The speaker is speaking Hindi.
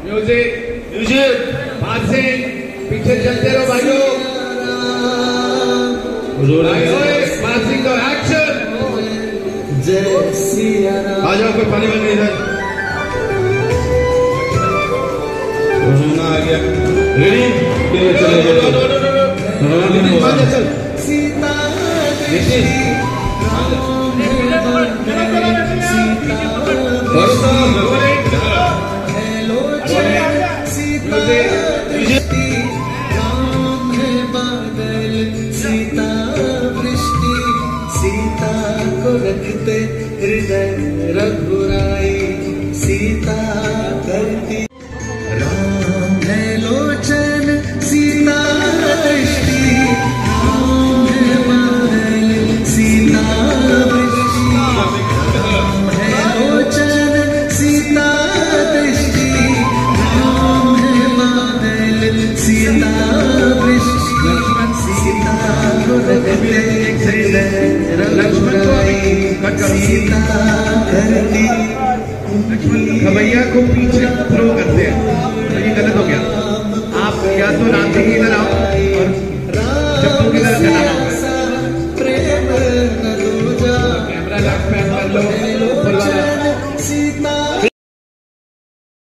म्यूजिक बात से पीछे चलते रहो भाइयों। पासिंग और एक्शन। आ जाओ, कोई पानी में नहीं है। आ गया रेडी, चले सीता को रखते हृदय रघुराई, सीता करती राम है लोचन, सीता दृष्टि, राम है बादल, सीता दृष्टि, राम है लोचन, सीता दृष्टि, राम है बादल, सीता दृष्टि, सीता को रखते हृदय रघुराई, सीता करती। खबैया को पीछे थ्रो करते हैं, तो ये गलत हो गया। आप या तो राम जी की तरह